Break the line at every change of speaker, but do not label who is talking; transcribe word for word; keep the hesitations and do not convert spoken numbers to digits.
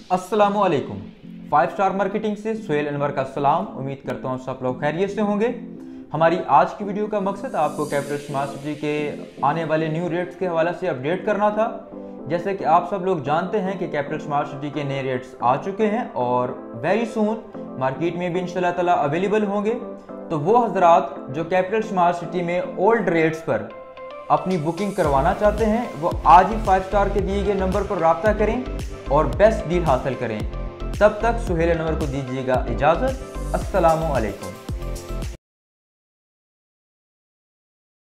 अस्सलामुअलैकुम। Five star marketing से सोहेल अनवर का सलाम। उम्मीद करता हूँ सब लोग खैरियत से होंगे। हमारी आज की वीडियो का मकसद आपको कैपिटल स्मार्ट सिटी के आने वाले न्यू रेट्स के हवाले से अपडेट करना था। जैसे कि आप सब लोग जानते हैं कि कैपिटल स्मार्ट सिटी के नए रेट्स आ चुके हैं और वेरी सून मार्केट में भी इंशाल्लाह ताला अवेलेबल होंगे। तो वो हजरात जो कैपिटल स्मार्ट सिटी में ओल्ड रेट्स पर अपनी बुकिंग करवाना चाहते हैं वो आज ही फाइव स्टार के दिए गए नंबर पर रब्ता करें और बेस्ट डील हासिल करें। तब तक सोहेल अनवर को दीजिएगा इजाज़त। अस्सलामु अलैकुम।